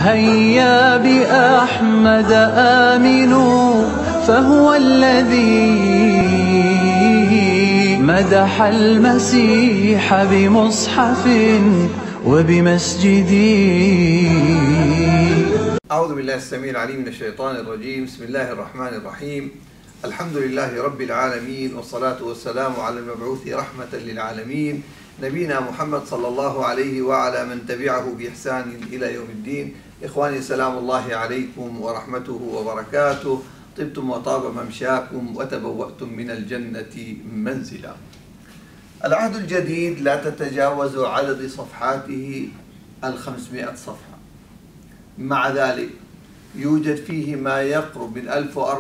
هيا بأحمد آمنوا فهو الذي مدح المسيح بمصحف وبمسجد. أعوذ بالله السميع العليم من الشيطان الرجيم. بسم الله الرحمن الرحيم. الحمد لله رب العالمين، والصلاة والسلام على المبعوث رحمة للعالمين نبينا محمد صلى الله عليه وعلى من تبعه بإحسان إلى يوم الدين. إخواني، سلام الله عليكم ورحمته وبركاته. طبتم وطاب ممشاكم وتبوأتم من الجنة منزلا. العهد الجديد لا تتجاوز عدد صفحاته 500 صفحة، مع ذلك يوجد فيه ما يقرب من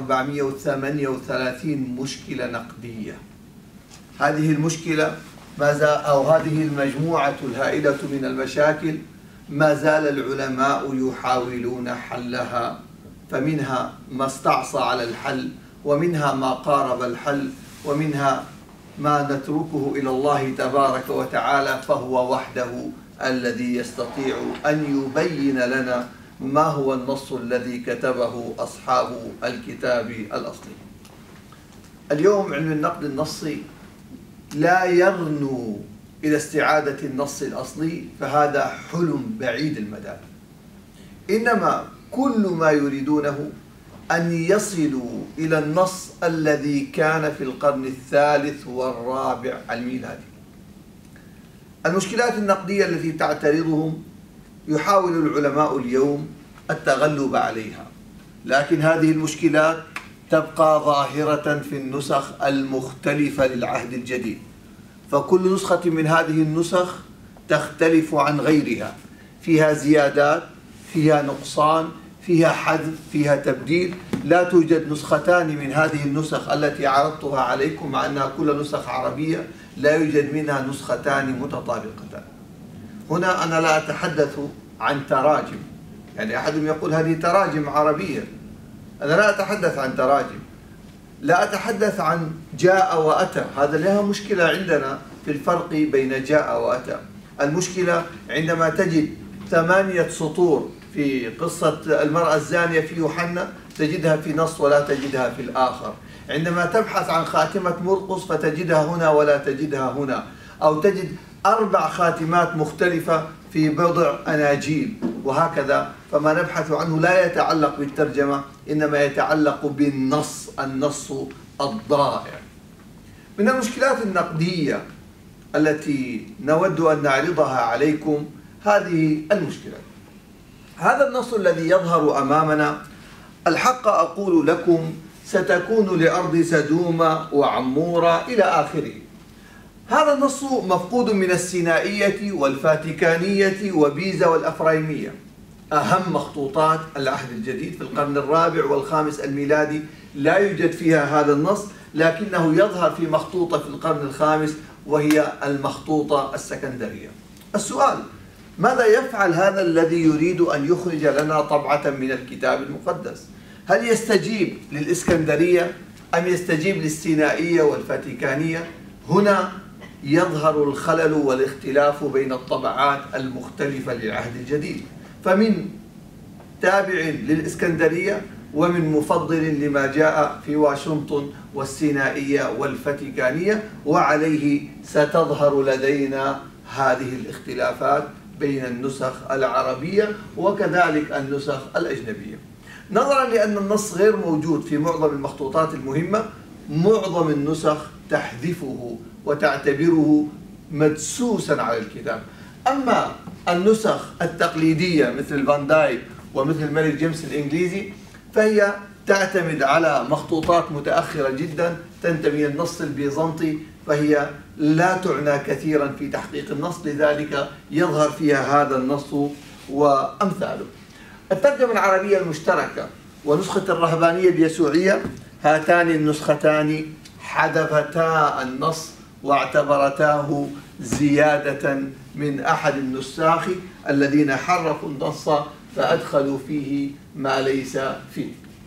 1438 مشكلة نقدية. هذه المشكلة هذه المجموعة الهائلة من المشاكل ما زال العلماء يحاولون حلها، فمنها ما استعصى على الحل، ومنها ما قارب الحل، ومنها ما نتركه إلى الله تبارك وتعالى، فهو وحده الذي يستطيع أن يبين لنا ما هو النص الذي كتبه أصحاب الكتاب الأصلي. اليوم علم النقد النصي لا يرنو إلى استعادة النص الأصلي، فهذا حلم بعيد المدى. إنما كل ما يريدونه أن يصلوا إلى النص الذي كان في القرن الثالث والرابع الميلادي. المشكلات النقدية التي تعترضهم يحاول العلماء اليوم التغلب عليها، لكن هذه المشكلات تبقى ظاهرة في النسخ المختلفة للعهد الجديد، فكل نسخة من هذه النسخ تختلف عن غيرها، فيها زيادات، فيها نقصان، فيها حذف، فيها تبديل. لا توجد نسختان من هذه النسخ التي عرضتها عليكم، مع أنها كل نسخ عربية، لا يوجد منها نسختان متطابقتان. هنا أنا لا أتحدث عن تراجم، يعني أحدهم يقول هذه تراجم عربية، أنا لا أتحدث عن تراجم، لا أتحدث عن جاء وأتى. هذا لها مشكلة عندنا في الفرق بين جاء وأتى. المشكلة عندما تجد 8 سطور في قصة المرأة الزانية في يوحنا تجدها في نص ولا تجدها في الآخر، عندما تبحث عن خاتمة مرقس فتجدها هنا ولا تجدها هنا، أو تجد 4 خاتمات مختلفة في بضع أناجيل، وهكذا. فما نبحث عنه لا يتعلق بالترجمة، إنما يتعلق بالنص، النص الضائع. من المشكلات النقدية التي نود أن نعرضها عليكم هذه المشكلة. هذا النص الذي يظهر أمامنا، الحق أقول لكم ستكون لأرض سدوم وعمورة إلى آخره. هذا النص مفقود من السينائية والفاتيكانية وبيزا والأفرايمية، أهم مخطوطات العهد الجديد في القرن الرابع والخامس الميلادي. لا يوجد فيها هذا النص، لكنه يظهر في مخطوطة في القرن الخامس، وهي المخطوطة السكندرية. السؤال: ماذا يفعل هذا الذي يريد أن يخرج لنا طبعة من الكتاب المقدس؟ هل يستجيب للإسكندرية أم يستجيب للسينائية والفاتيكانية؟ هنا يظهر الخلل والاختلاف بين الطبعات المختلفة للعهد الجديد، فمن تابع للإسكندرية ومن مفضل لما جاء في واشنطن والسينائية والفاتيكانية، وعليه ستظهر لدينا هذه الاختلافات بين النسخ العربية وكذلك النسخ الأجنبية. نظرا لأن النص غير موجود في معظم المخطوطات المهمة، معظم النسخ تحذفه وتعتبره مدسوسا على الكتاب. أما النسخ التقليدية مثل فان دايك ومثل ملك جيمس الإنجليزي فهي تعتمد على مخطوطات متأخرة جدا تنتمي للنص البيزنطي، فهي لا تعنى كثيرا في تحقيق النص، لذلك يظهر فيها هذا النص وأمثاله. الترجمة العربية المشتركة ونسخة الرهبانية اليسوعية، هاتان النسختان حذفتا النص واعتبرتاه زيادة من أحد النساخ الذين حرفوا النص فأدخلوا فيه ما ليس فيه.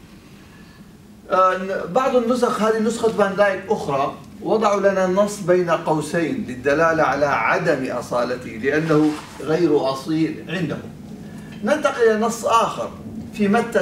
بعض النسخ، هذه نسخة فان دايك أخرى، وضعوا لنا النص بين قوسين للدلالة على عدم أصالته، لأنه غير أصيل عندهم. ننتقل إلى نص آخر في متى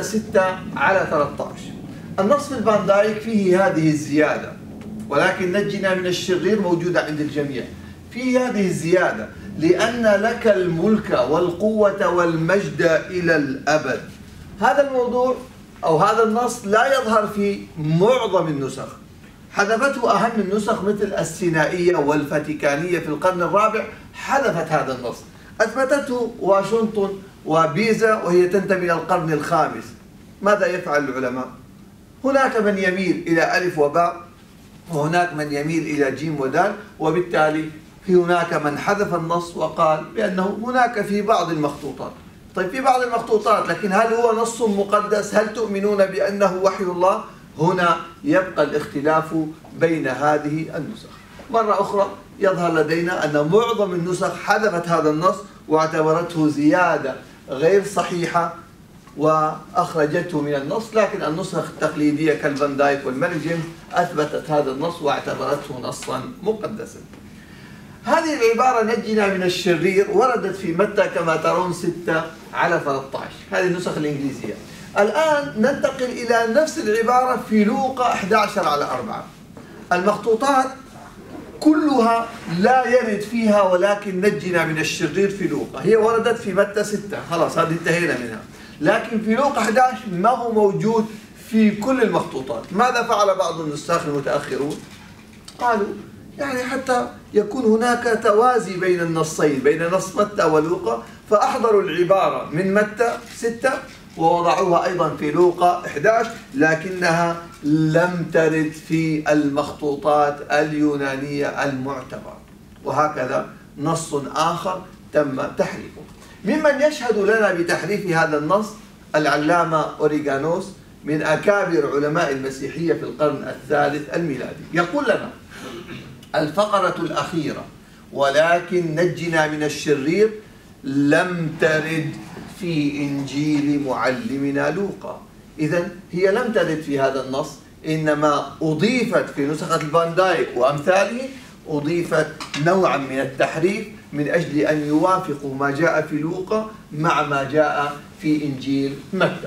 6:13. النص في الفان دايك فيه هذه الزيادة: ولكن نجنا من الشرير، موجودة عند الجميع. فيه هذه الزيادة: لأن لك الملك والقوة والمجد إلى الأبد. هذا الموضوع أو هذا النص لا يظهر في معظم النسخ، حذفته أهم النسخ مثل السينائية والفاتيكانية في القرن الرابع، حذفت هذا النص. أثبتته واشنطن وبيزا وهي تنتمي إلى القرن الخامس. ماذا يفعل العلماء؟ هناك من يميل إلى ألف وباء، وهناك من يميل إلى جيم ودال، وبالتالي هناك من حذف النص وقال بأنه هناك في بعض المخطوطات. طيب في بعض المخطوطات، لكن هل هو نص مقدس؟ هل تؤمنون بأنه وحي الله؟ هنا يبقى الاختلاف بين هذه النسخ. مرة أخرى يظهر لدينا أن معظم النسخ حذفت هذا النص واعتبرته زيادة غير صحيحة وأخرجته من النص، لكن النسخ التقليدية كالفان دايك والملك جيمس أثبتت هذا النص واعتبرته نصا مقدسا. هذه العبارة نجنا من الشرير وردت في متى كما ترون 6:13، هذه النسخ الإنجليزية. الآن ننتقل إلى نفس العبارة في لوقا 11:4. المخطوطات كلها لا يرد فيها ولكن نجنا من الشرير في لوقا، هي وردت في متى 6، خلاص هذه انتهينا منها. لكن في لوقا 11 ما هو موجود في كل المخطوطات. ماذا فعل بعض النساخ المتأخرون؟ قالوا يعني حتى يكون هناك توازي بين النصين، بين نص متى ولوقا، فأحضروا العبارة من متى 6 ووضعوها أيضا في لوقا 11، لكنها لم ترد في المخطوطات اليونانية المعتبرة. وهكذا نص آخر تم تحريفه. ممن يشهد لنا بتحريف هذا النص العلامة أوريغانوس من أكابر علماء المسيحية في القرن الثالث الميلادي. يقول لنا: الفقرة الأخيرة ولكن نجنا من الشرير لم ترد في إنجيل معلمنا لوقا. إذن هي لم ترد في هذا النص، إنما أضيفت في نسخة الفان دايك وأمثاله، أضيفت نوعا من التحريف من أجل أن يوافقوا ما جاء في لوقا مع ما جاء في إنجيل متى.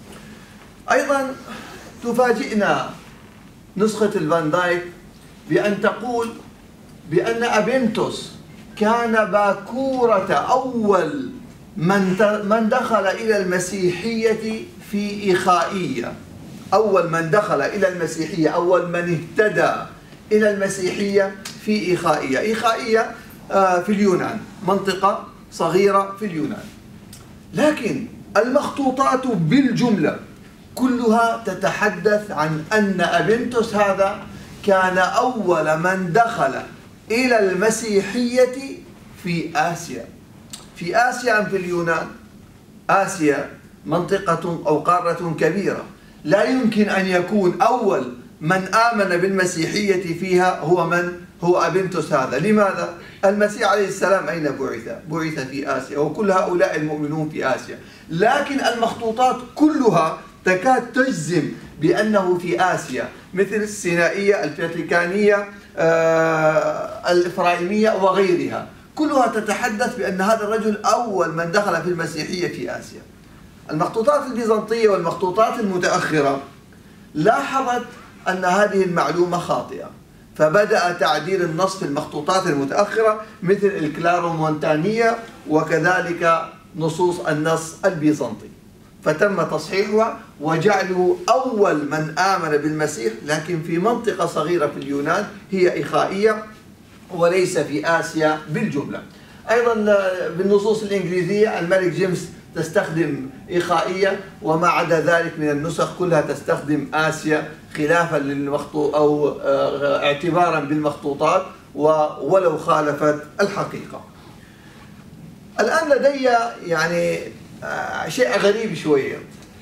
أيضا تفاجئنا نسخة الفان دايك بأن تقول بأن أبنتوس كان باكورة أول من دخل إلى المسيحية في إيخائية. أول من دخل إلى المسيحية، أول من اهتدى إلى المسيحية في إيخائية. إيخائية في اليونان، منطقة صغيرة في اليونان. لكن المخطوطات بالجملة كلها تتحدث عن أن أبنتوس هذا كان أول من دخل إلى المسيحية في آسيا. في آسيا أم في اليونان؟ آسيا منطقة أو قارة كبيرة، لا يمكن أن يكون أول من آمن بالمسيحية فيها هو أبنتوس هذا. لماذا؟ المسيح عليه السلام أين بعث؟ بعث في آسيا، وكل هؤلاء المؤمنون في آسيا. لكن المخطوطات كلها تكاد تجزم بأنه في آسيا، مثل السينائية، الفاتيكانية، الإفرايمية وغيرها، كلها تتحدث بأن هذا الرجل أول من دخل في المسيحية في آسيا. المخطوطات البيزنطية والمخطوطات المتأخرة لاحظت أن هذه المعلومة خاطئة، فبدأ تعديل النص في المخطوطات المتأخرة مثل الكلارومونتانية وكذلك نصوص النص البيزنطي، فتم تصحيحها وجعله أول من آمن بالمسيح، لكن في منطقة صغيرة في اليونان هي إيخائية وليس في آسيا بالجملة. أيضا بالنصوص الإنجليزية الملك جيمس تستخدم إيخائية، وما عدا ذلك من النسخ كلها تستخدم آسيا، خلافا للمخطوط أو اعتبارا بالمخطوطات ولو خالفت الحقيقة. الآن لدي يعني شيء غريب شوية.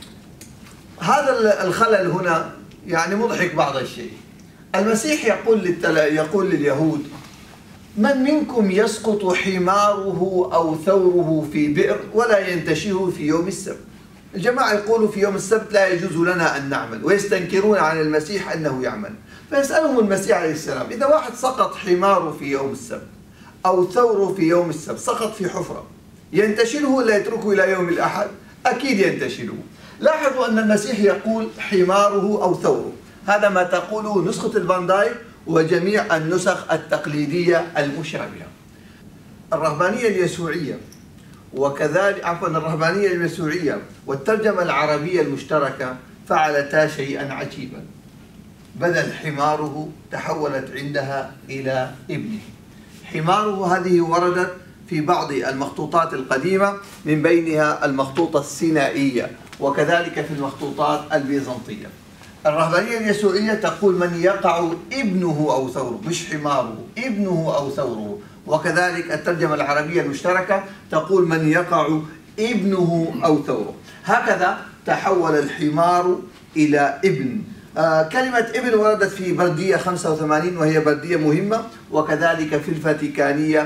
هذا الخلل هنا يعني مضحك بعض الشيء. المسيح يقول لليهود: من منكم يسقط حماره أو ثوره في بئر ولا ينتشه في يوم السبت؟ الجماعة يقولوا في يوم السبت لا يجوز لنا أن نعمل، ويستنكرون عن المسيح أنه يعمل. فيسألهم المسيح عليه السلام: إذا واحد سقط حماره في يوم السبت أو ثوره في يوم السبت، سقط في حفرة، ينتشله ولا يتركه إلى يوم الأحد؟ أكيد ينتشله. لاحظوا أن المسيح يقول حماره أو ثوره، هذا ما تقوله نسخة الفان دايك وجميع النسخ التقليدية المشابهة. الرهبانية اليسوعية وكذلك الرهبانية اليسوعية والترجمة العربية المشتركة فعلتا شيئا عجيبا، بدل حماره تحولت عندها إلى ابنه. حماره هذه وردت في بعض المخطوطات القديمة، من بينها المخطوطة السينائية وكذلك في المخطوطات البيزنطية. الرهبانية اليسوعية تقول من يقع ابنه أو ثوره، مش حماره، ابنه أو ثوره. وكذلك الترجمة العربية المشتركة تقول من يقع ابنه أو ثوره. هكذا تحول الحمار إلى ابن. كلمة ابن وردت في بردية 85 وهي بردية مهمة، وكذلك في الفاتيكانية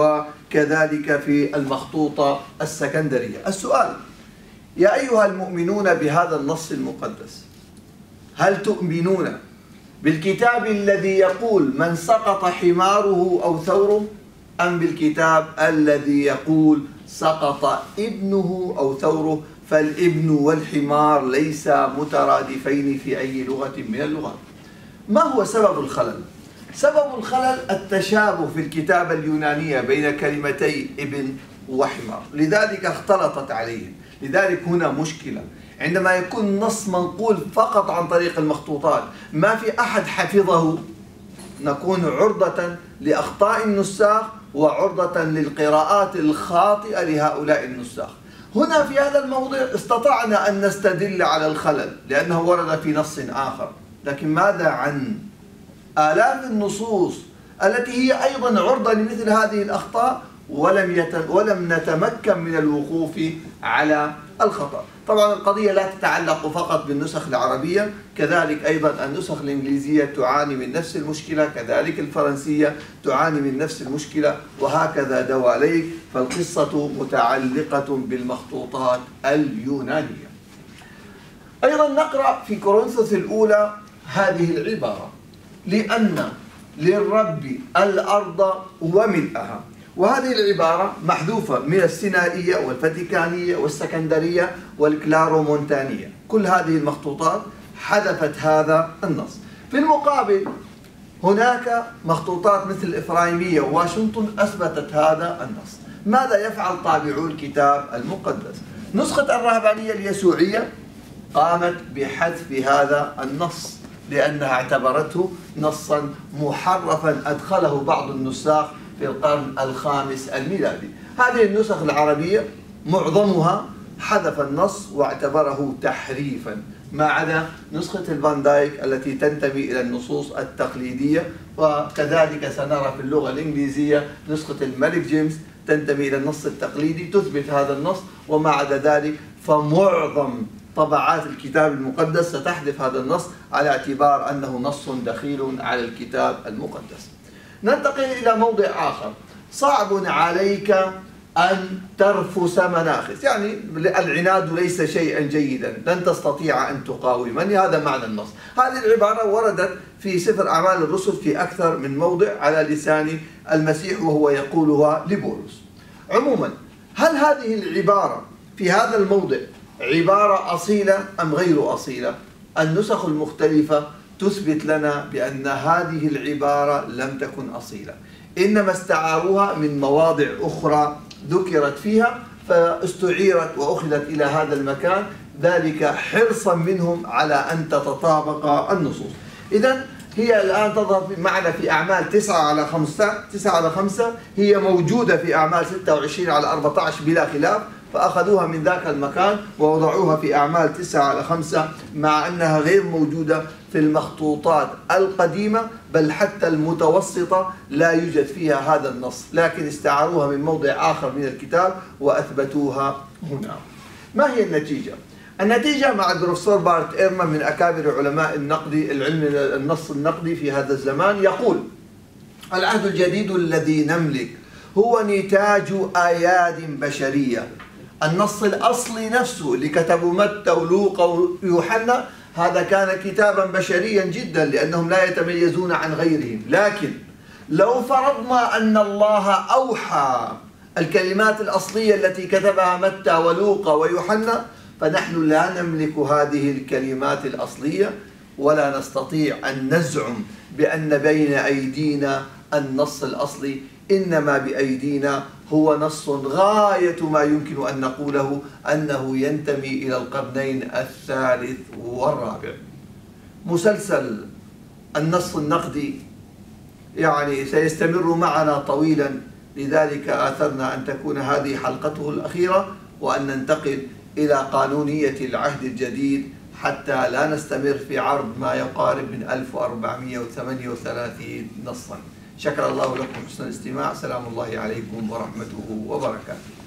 وكذلك في المخطوطة السكندرية. السؤال: يا أيها المؤمنون بهذا النص المقدس، هل تؤمنون بالكتاب الذي يقول من سقط حماره أو ثوره، أم بالكتاب الذي يقول سقط ابنه أو ثوره؟ فالابن والحمار ليسا مترادفين في أي لغة من اللغات. ما هو سبب الخلل؟ سبب الخلل التشابه في الكتابة اليونانية بين كلمتي ابن وحمار، لذلك اختلطت عليهم. لذلك هنا مشكلة عندما يكون نص منقول فقط عن طريق المخطوطات، ما في أحد حفظه، نكون عرضة لأخطاء النساخ وعرضة للقراءات الخاطئة لهؤلاء النساخ. هنا في هذا الموضع استطعنا أن نستدل على الخلل لأنه ورد في نص آخر، لكن ماذا عن آلاف النصوص التي هي أيضا عرضة لمثل هذه الأخطاء ولم نتمكن من الوقوف على الخطأ؟ طبعا القضية لا تتعلق فقط بالنسخ العربية، كذلك أيضا النسخ الإنجليزية تعاني من نفس المشكلة، كذلك الفرنسية تعاني من نفس المشكلة، وهكذا دواليك. فالقصة متعلقة بالمخطوطات اليونانية. أيضا نقرأ في كورنثوس الأولى هذه العبارة: لأن للرب الأرض وملئها. وهذه العبارة محذوفة من السينائية والفاتيكانية والسكندرية والكلارومونتانية. كل هذه المخطوطات حذفت هذا النص. في المقابل هناك مخطوطات مثل الإفرايمية وواشنطن أثبتت هذا النص. ماذا يفعل طابعو الكتاب المقدس؟ نسخة الرهبانية اليسوعية قامت بحذف هذا النص لأنها اعتبرته نصا محرفا أدخله بعض النساخ في القرن الخامس الميلادي. هذه النسخ العربية معظمها حذف النص واعتبره تحريفا، ما عدا نسخة الفان دايك التي تنتمي إلى النصوص التقليدية. وكذلك سنرى في اللغة الإنجليزية نسخة الملك جيمس تنتمي إلى النص التقليدي تثبت هذا النص، وما عدا ذلك فمعظم طبعات الكتاب المقدس ستحذف هذا النص على اعتبار أنه نص دخيل على الكتاب المقدس. ننتقل إلى موضع آخر: صعب عليك أن ترفس مناخس، يعني العناد ليس شيئا جيدا، لن تستطيع أن تقاومني، هذا معنى النص. هذه العبارة وردت في سفر أعمال الرسل في أكثر من موضع على لسان المسيح وهو يقولها لبولس. عموما، هل هذه العبارة في هذا الموضع عبارة أصيلة أم غير أصيلة؟ النسخ المختلفة تثبت لنا بأن هذه العبارة لم تكن أصيلة، إنما استعاروها من مواضع أخرى ذكرت فيها فاستعيرت وأخذت إلى هذا المكان، ذلك حرصا منهم على أن تتطابق النصوص. إذن هي الآن تظهر معنا في أعمال 9/5 هي موجودة في أعمال 26/14 بلا خلاف، فأخذوها من ذاك المكان ووضعوها في أعمال 9/5 مع أنها غير موجودة في المخطوطات القديمة، بل حتى المتوسطة لا يوجد فيها هذا النص، لكن استعاروها من موضع آخر من الكتاب وأثبتوها هنا. ما هي النتيجة؟ النتيجة مع البروفيسور بارت إيرمان من أكابر علماء العلم النص النقدي في هذا الزمان يقول: العهد الجديد الذي نملك هو نتاج أياد بشرية. النص الأصلي نفسه اللي كتبوا متى ولوقا ويوحنا هذا كان كتابا بشريا جدا لأنهم لا يتميزون عن غيرهم، لكن لو فرضنا أن الله أوحى الكلمات الأصلية التي كتبها متى ولوقا ويوحنا، فنحن لا نملك هذه الكلمات الأصلية، ولا نستطيع أن نزعم بأن بين أيدينا النص الأصلي، إنما بأيدينا هو نص غاية ما يمكن أن نقوله أنه ينتمي إلى القرنين الثالث والرابع. مسلسل النص النقدي يعني سيستمر معنا طويلا، لذلك آثرنا أن تكون هذه حلقته الأخيرة، وأن ننتقل إلى قانونية العهد الجديد حتى لا نستمر في عرض ما يقارب من 1438 نصا. شكر الله لكم حسن الاستماع. سلام الله عليكم ورحمته وبركاته.